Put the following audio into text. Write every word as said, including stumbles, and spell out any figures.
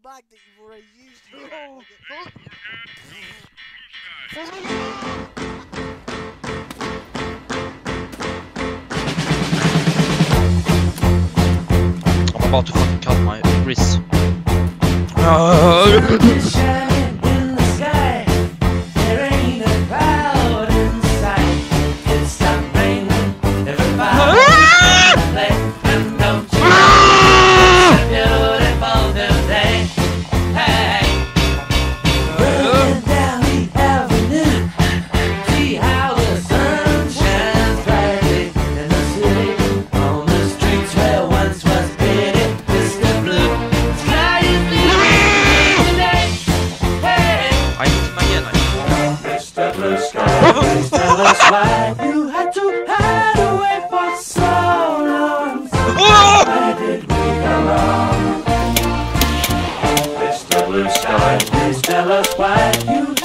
bag that you've already used. Oh. I'm about to fucking cut my wrist. Please tell us why you had to hide away for so long. Where did we go wrong? Mister Blue Sky, please tell us why you